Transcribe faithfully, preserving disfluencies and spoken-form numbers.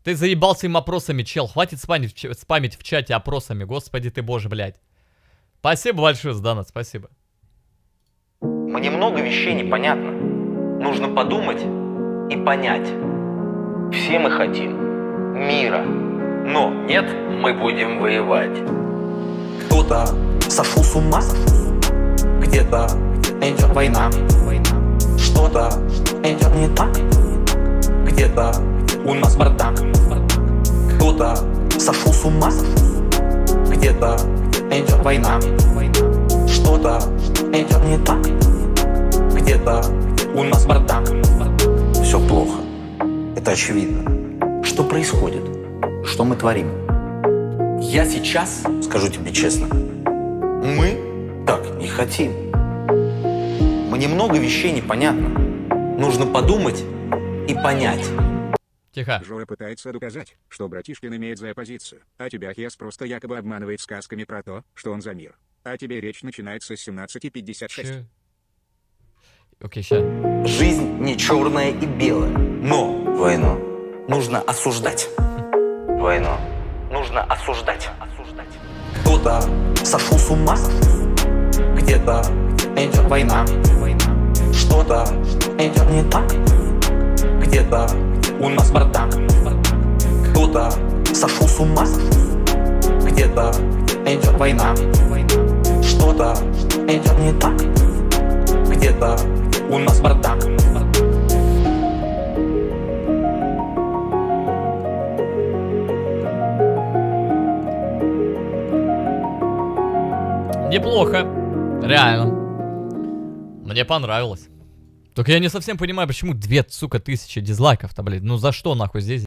Ты заебался им опросами, чел. Хватит спамить, спамить в чате опросами. Господи ты боже, блядь. Спасибо большое за донат, спасибо. Мне много вещей непонятно. Нужно подумать и понять. Все мы хотим мира. Но нет, мы будем воевать. Кто-то сошел с ума, где-то идет война. Что-то идет не так, где-то у нас бардак. Кто-то сошел с ума, где-то идет война. Что-то идет не так, где-то у нас бардак. Все плохо, это очевидно. Что происходит? Что мы творим? Я сейчас, скажу тебе честно, мы так не хотим. Мне много вещей непонятно. Нужно подумать и понять. Тихо. Жора пытается доказать, что Братишкин имеет за оппозицию, а тебя Хес просто якобы обманывает сказками про то, что он за мир. А тебе речь начинается с семнадцати пятьдесят шесть. Окей, ща. Жизнь не черная и белая, но войну нужно осуждать. Войну нужно осуждать. осуждать. Кто-то сошел с ума, где-то идет война. Что-то идет не так, где-то у нас бардак. Кто-то сошел с ума, где-то идет война. Что-то идет не так, где-то у нас бардак. Неплохо. Реально. Мне понравилось. Только я не совсем понимаю, почему две, сука, тысячи дизлайков-то, блин. Ну за что нахуй здесь?